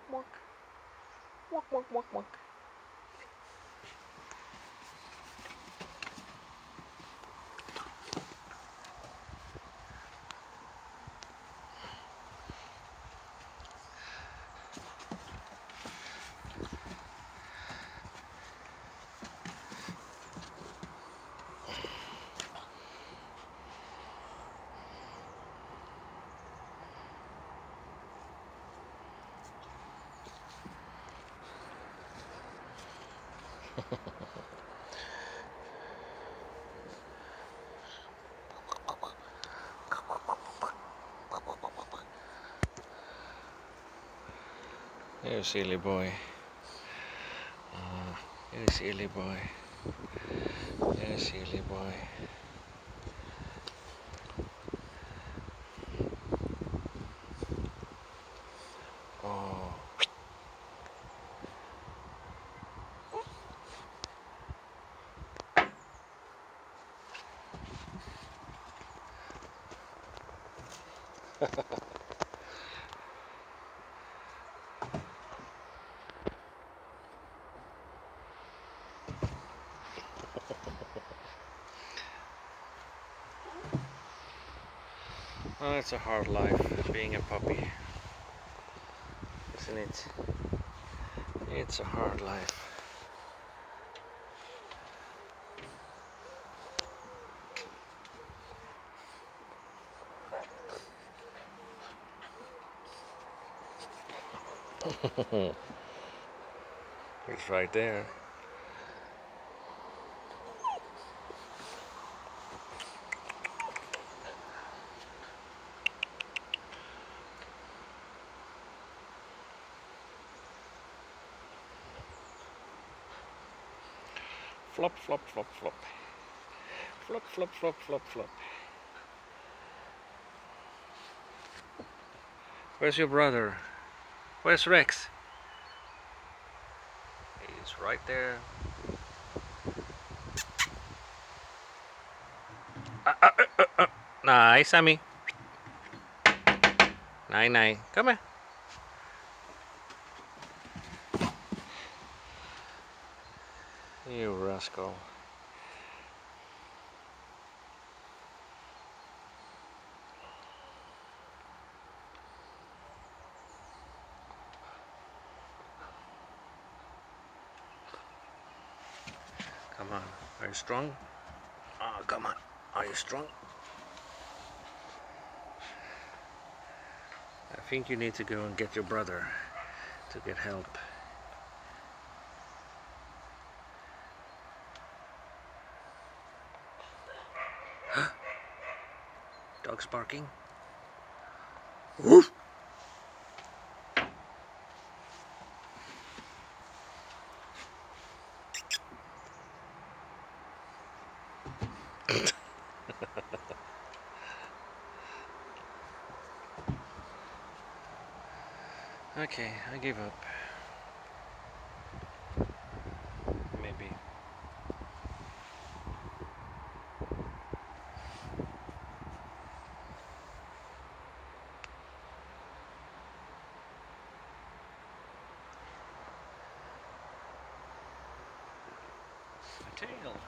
walk. Walk, walk, walk, walk. You silly boy. You silly boy. You silly boy. Oh. Oh, it's a hard life being a puppy, isn't it? It's a hard life. It's right there. Flop, flop, flop, flop. Flop, flop, flop, flop, flop. Where's your brother? Where's Rex? He's right there. Nice, Sammie. Nice, nice. Come here. You rascal. Come on. Are you strong? Oh, come on. Are you strong? I think you need to go and get your brother to get help. Dog's barking. Woof. Okay, I give up. Maybe. A tail.